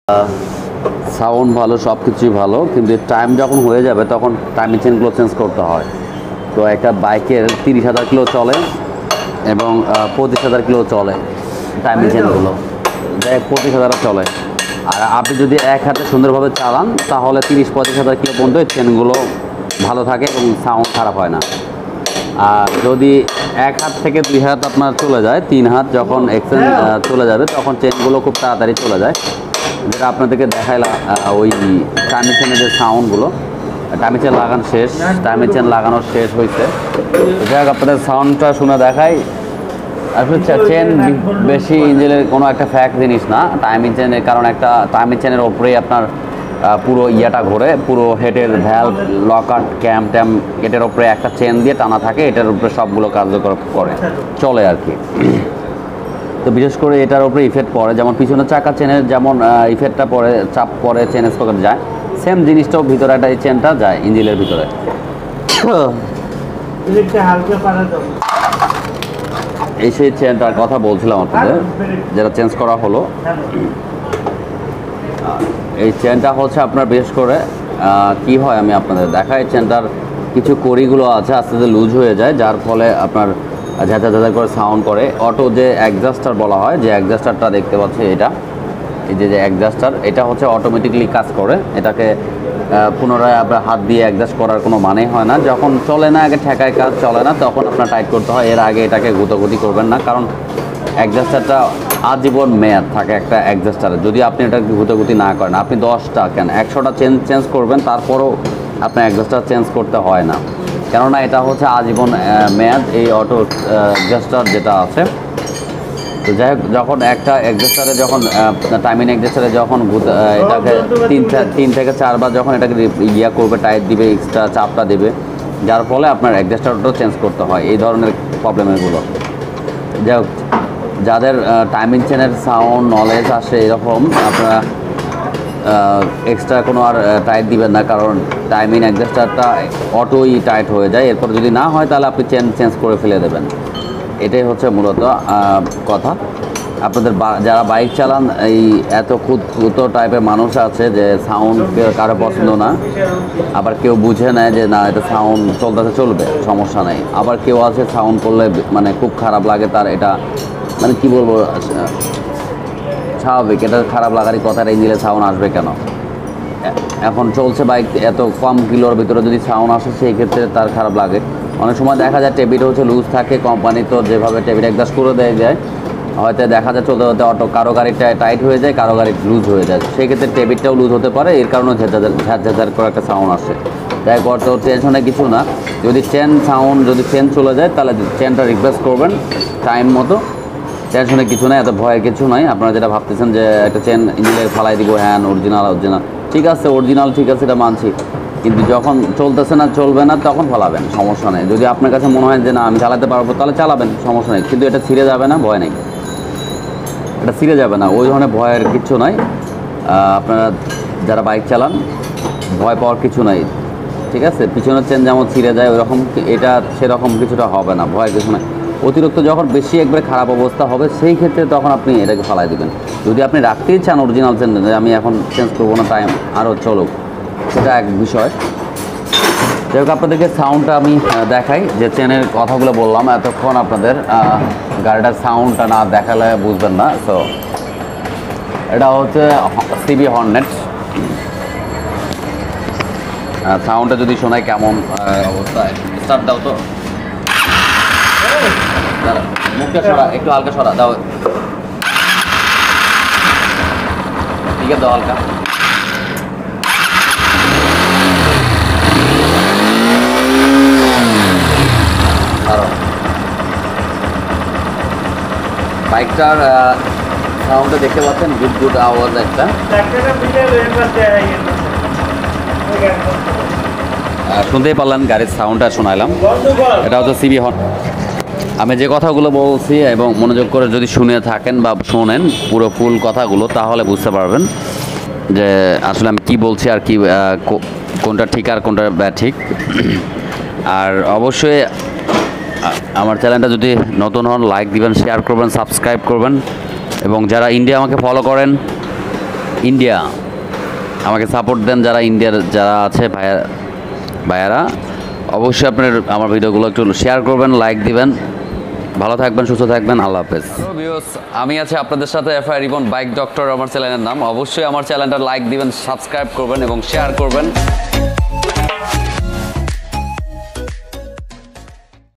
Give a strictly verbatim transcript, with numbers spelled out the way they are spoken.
Sound ভালো, সব কিছুই ভালো, কিন্তু টাইম যখন হয়ে যাবে তখন টাইমিং চেনগুলো চেঞ্জ করতে হয়। তো একটা বাইকের তিরিশ হাজার কিলো চলে এবং পঁচিশ হাজার কিলো চলে টাইমিং চেনগুলো, যাই পঁচিশ হাজার চলে। আর আপনি যদি এক হাতে সুন্দরভাবে চালান তাহলে তিরিশ পঁচিশ হাজার কিলো পর্যন্ত চেনগুলো ভালো থাকে এবং সাউন্ড খারাপ হয় না। আর যদি এক হাত থেকে দুই হাত আপনার চলে যায়, তিন হাত যখন এক্সচেঞ্জ চলে যাবে তখন চেনগুলো খুব তাড়াতাড়ি চলে যায়। যেটা আপনাদেরকে দেখাইলাম ওই টাইমিং চেনের যে সাউন্ডগুলো, টাইমিং চেন লাগানো শেষ, টাইমিং চেন লাগানো শেষ হয়েছে। যাই হোক আপনাদের সাউন্ডটা শুনে দেখাই। আসলে চেন বেশি ইঞ্জিনের কোনো একটা ফ্যাক্ট জিনিস না টাইমিং চেনের, কারণ একটা টাইমিং চেনের ওপরেই আপনার পুরো ইয়েটা ঘোরে, পুরো হেডের ভ্যালভ, লকার, ক্যাম ট্যাম এটার উপরে একটা চেন দিয়ে টানা থাকে, এটার উপরে সবগুলো কার্যকর করে চলে আর কি। তো বিশেষ করে এটার উপরে ইফেক্ট পড়ে, যেমন পিছনের চাকা চেনের যেমন ইফেক্টটা পড়ে, চাপ পড়ে, চেন স্পকেট যায়, সেম জিনিসটাও ভিতরে একটা এই চেনটা যায় ইঞ্জিনের ভিতরে। এই সেই চেনটার কথা বলছিলাম আপনাদের, যেটা চেঞ্জ করা হলো। এই চেনটা হচ্ছে আপনার বিশেষ করে কি হয় আমি আপনাদের দেখাই। চেনটার কিছু কড়িগুলো আছে আস্তে আস্তে লুজ হয়ে যায়, যার ফলে আপনার ঝাঁঝা ঝাঁঝা করে সাউন্ড করে। অটো যে অ্যাডজাস্টার বলা হয়, যে অ্যাডজাস্টারটা দেখতে পাচ্ছি এটা, এই যে যে অ্যাডজাস্টার, এটা হচ্ছে অটোমেটিকলি কাজ করে। এটাকে পুনরায় আপনার হাত দিয়ে অ্যাডজাস্ট করার কোনো মানে হয় না। যখন চলে না, আগে ঠেকায় কাজ চলে না, তখন আপনার টাইট করতে হয়। এর আগে এটাকে গুতাগুতি করবেন না, কারণ অ্যাডজাস্টারটা আজীবন মেয়াদ থাকে একটা অ্যাডজাস্টারে। যদি আপনি এটাকে গুতাগুতি না করেন, আপনি দশটা কেন একশোটা চেঞ্জ চেঞ্জ করবেন, তারপরেও আপনার অ্যাডজাস্টার চেঞ্জ করতে হয় না, কেননা এটা হচ্ছে আজীবন মেয়াদ এই অটো অ্যাডজাস্টার যেটা আছে। তো যাই হোক, যখন একটা অ্যাডজাস্টারে যখন টাইমিং অ্যাডজাস্টারে যখন এটাকে তিন তিন থেকে চারবার যখন এটাকে ইয়া করবে, টাইট দিবে, এক্সট্রা চাপটা দেবে, যার ফলে আপনার অ্যাডজাস্টারটাও চেঞ্জ করতে হয়। এই ধরনের প্রবলেমগুলো যাই হোক, যাদের টাইমিং চেনের সাউন্ড নলেজ আসে এরকম, আপনারা এক্সট্রা কোনো আর টাইট দিবেন না, কারণ টাইমিং অ্যাডজাস্টারটা অটোই টাইট হয়ে যায়। এরপর যদি না হয় তাহলে আপনি চেন চেঞ্জ করে ফেলে দেবেন। এটাই হচ্ছে মূলত কথা। আপনাদের যারা বাইক চালান, এই এত ক্ষুদ্র টাইপের মানুষ আছে যে সাউন্ড কারো পছন্দ না, আবার কেউ বুঝে নেয় যে না এটা সাউন্ড চলতেছে চলবে, সমস্যা নেই। আবার কেউ আছে সাউন্ড করলে মানে খুব খারাপ লাগে তার, এটা মানে কি বলবো, স্বাভাবিক, এটা খারাপ লাগারই কথা। ইঞ্জিনে সাউন্ড আসবে কেন? এখন চলছে বাইক, এত কম কিলোর ভিতরে যদি সাউন্ড আসে সেই ক্ষেত্রে তার খারাপ লাগে। অনেক সময় দেখা যায় টেবিটা হচ্ছে লুজ থাকে, কোম্পানি তো যেভাবে টেবিটা একদাস করে দেয় যায়, হয়তো দেখা যায় চলতে চলতে অটো কারো গাড়িটা টাইট হয়ে যায়, কারো গাড়ি লুজ হয়ে যায়, সেই ক্ষেত্রে টেবিটটাও লুজ হতে পারে। এর কারণে ঝাঁঝাঝার ঝাঁঝাঝার করে একটা সাউন্ড আসে। তাই তো টেনশনে কিছু না, যদি চেন সাউন্ড যদি চেন চলে যায় তাহলে চেনটা রিপ্লেস করবেন টাইম মতো, টেনশনে কিছু নাই, এত ভয়ের কিছু নাই। আপনারা যেটা ভাবতেছেন যে একটা চেন ইঞ্জিনে ফালাই দিব, হ্যাঁ অরিজিনাল অরিজিনাল ঠিক আছে, অরিজিনাল ঠিক আছে, এটা মানছি, কিন্তু যখন চলতেছে না, চলবে না, তখন ফালাবেন, সমস্যা নেই। যদি আপনার কাছে মনে হয় যে না আমি চালাতে পারবো, তাহলে চালাবেন, সমস্যা নেই, কিন্তু এটা ছিঁড়ে যাবে না, ভয় নেই, এটা ছিঁড়ে যাবে না, ওই ধরনের ভয়ের কিচ্ছু নাই। আপনারা যারা বাইক চালান, ভয় পাওয়ার কিছু নাই, ঠিক আছে। পিছনের চেন যেমন ছিঁড়ে যায় ওইরকম এটা সেরকম কিছুটা হবে না, ভয়ের কিছু নাই। অতিরিক্ত যখন বেশি একবারে খারাপ অবস্থা হবে সেই ক্ষেত্রে তখন আপনি এটাকে ফালাই দেবেন। যদি আপনি রাখতেই চান অরিজিনাল চেন, আমি এখন চেঞ্জ করবো না, টাইম আরও চলুক, সেটা এক বিষয়। যাই হোক, আপনাদেরকে সাউন্ডটা আমি দেখাই, যে চেনের কথাগুলো বললাম এতক্ষণ, আপনাদের গাড়িটার সাউন্ডটা না দেখালে বুঝবেন না। তো এটা হচ্ছে সিবি হর্নেট। সাউন্ডটা যদি শোনায় কেমন অবস্থায়, স্টার্ট দাও তো, মুখটা সরা, একটু হালকা সরা দাও, ঠিক আছে, দাও হালকা। বাইকটার সাউন্ডটা দেখতে পাচ্ছেন, গুড গুড আওয়াজ একটা। শুনতেই পারলেন গাড়ির সাউন্ডটা শোনাইলাম, এটা হচ্ছে সিবি হর্ন। আমি যে কথাগুলো বলছি এবং মনোযোগ করে যদি শুনে থাকেন বা শোনেন পুরো ফুল কথাগুলো, তাহলে বুঝতে পারবেন যে আসলে আমি কি বলছি আর কি, কোনটা ঠিক আর কোনটা ঠিক। আর অবশ্যই আমার চ্যানেলটা যদি নতুন হন, লাইক দিবেন, শেয়ার করবেন, সাবস্ক্রাইব করবেন, এবং যারা ইন্ডিয়া আমাকে ফলো করেন ইন্ডিয়া। আমাকে সাপোর্ট দেন যারা ইন্ডিয়ার যারা আছে ভাইয়া ভাইয়ারা, অবশ্যই আপনার আমার ভিডিওগুলো একটু শেয়ার করবেন, লাইক দিবেন। ভালো থাকবেন, সুস্থ থাকবেন, আল্লাহ হাফেজ। হ্যালো ভিউয়ার্স, আমি আছি আপনাদের সাথে এফআই রিবন বাইক ডক্টর, আমার চ্যানেলের নাম। অবশ্যই আমার চ্যানেলটা লাইক দিবেন, সাবস্ক্রাইব করবেন এবং শেয়ার করবেন।